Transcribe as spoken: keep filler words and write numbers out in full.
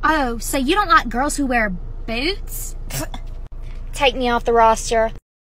Oh, so you don't like girls who wear boots? Take me off the roster.